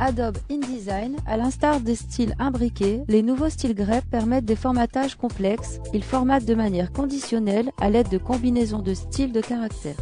Adobe InDesign, à l'instar des styles imbriqués, les nouveaux styles grep permettent des formatages complexes. Ils formatent de manière conditionnelle à l'aide de combinaisons de styles de caractères.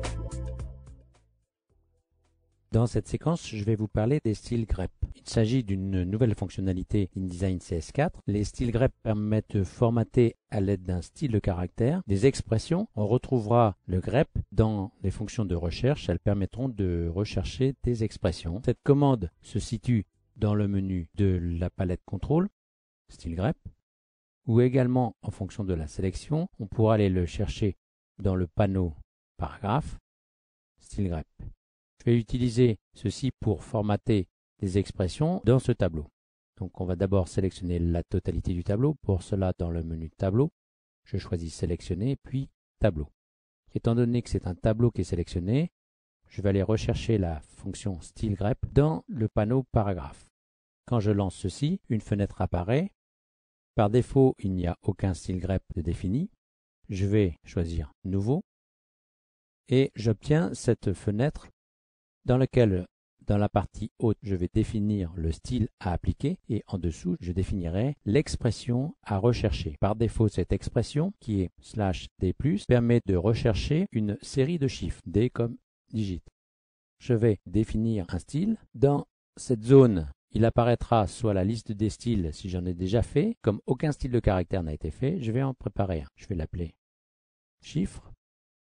Dans cette séquence, je vais vous parler des styles grep. Il s'agit d'une nouvelle fonctionnalité InDesign CS4. Les styles grep permettent de formater à l'aide d'un style de caractère des expressions. On retrouvera le grep dans les fonctions de recherche. Elles permettront de rechercher des expressions. Cette commande se situe dans le menu de la palette contrôle, style grep, ou également en fonction de la sélection, on pourra aller le chercher dans le panneau paragraphe, style grep. Je vais utiliser ceci pour formater des expressions dans ce tableau. Donc on va d'abord sélectionner la totalité du tableau. Pour cela, dans le menu tableau, je choisis sélectionner puis tableau. Étant donné que c'est un tableau qui est sélectionné, je vais aller rechercher la fonction style grep dans le panneau paragraphe. Quand je lance ceci, une fenêtre apparaît. Par défaut, il n'y a aucun style grep de défini. Je vais choisir nouveau et j'obtiens cette fenêtre dans laquelle, dans la partie haute, je vais définir le style à appliquer et en dessous, je définirai l'expression à rechercher. Par défaut, cette expression, qui est /d+, permet de rechercher une série de chiffres, D comme digit. Je vais définir un style. Dans cette zone, il apparaîtra soit la liste des styles si j'en ai déjà fait. Comme aucun style de caractère n'a été fait, je vais en préparer un. Je vais l'appeler chiffre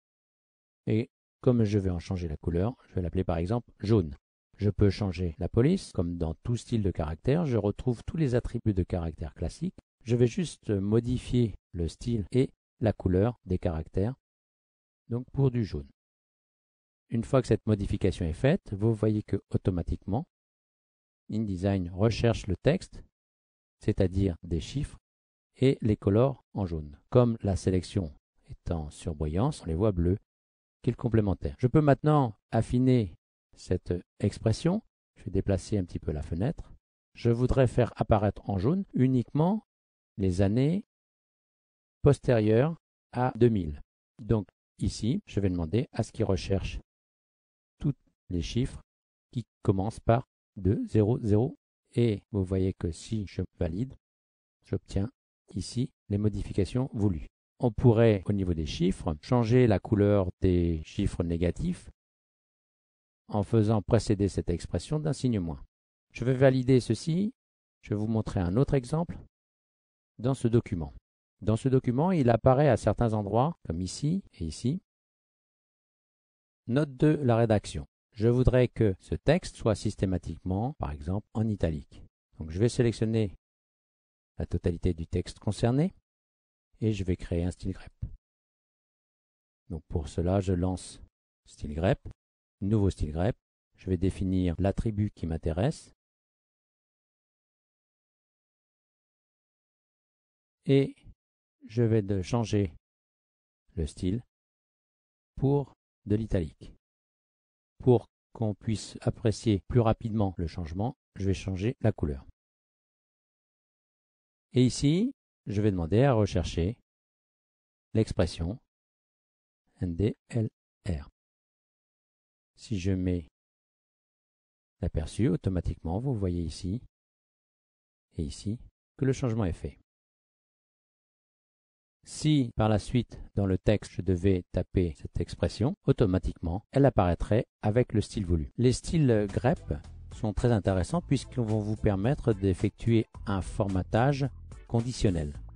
et comme je vais en changer la couleur, je vais l'appeler par exemple jaune. Je peux changer la police, comme dans tout style de caractère, je retrouve tous les attributs de caractère classiques. Je vais juste modifier le style et la couleur des caractères, donc pour du jaune. Une fois que cette modification est faite, vous voyez que automatiquement, InDesign recherche le texte, c'est-à-dire des chiffres, et les colore en jaune. Comme la sélection est en surbrillance, on les voit bleus, complémentaire. Je peux maintenant affiner cette expression. Je vais déplacer un petit peu la fenêtre. Je voudrais faire apparaître en jaune uniquement les années postérieures à 2000. Donc ici, je vais demander à ce qu'il recherche tous les chiffres qui commencent par 2, 0, 0. Et vous voyez que si je valide, j'obtiens ici les modifications voulues. On pourrait, au niveau des chiffres, changer la couleur des chiffres négatifs en faisant précéder cette expression d'un signe moins. Je vais valider ceci. Je vais vous montrer un autre exemple dans ce document. Dans ce document, il apparaît à certains endroits, comme ici et ici, note de la rédaction. Je voudrais que ce texte soit systématiquement, par exemple, en italique. Donc je vais sélectionner la totalité du texte concerné. Et je vais créer un style grep. Donc pour cela, je lance style grep, nouveau style grep. Je vais définir l'attribut qui m'intéresse. Et je vais changer le style pour de l'italique. Pour qu'on puisse apprécier plus rapidement le changement, je vais changer la couleur. Et ici, je vais demander à rechercher l'expression NDLR. Si je mets l'aperçu, automatiquement, vous voyez ici et ici que le changement est fait. Si par la suite, dans le texte, je devais taper cette expression, automatiquement, elle apparaîtrait avec le style voulu. Les styles grep sont très intéressants puisqu'ils vont vous permettre d'effectuer un formatage conditionnel.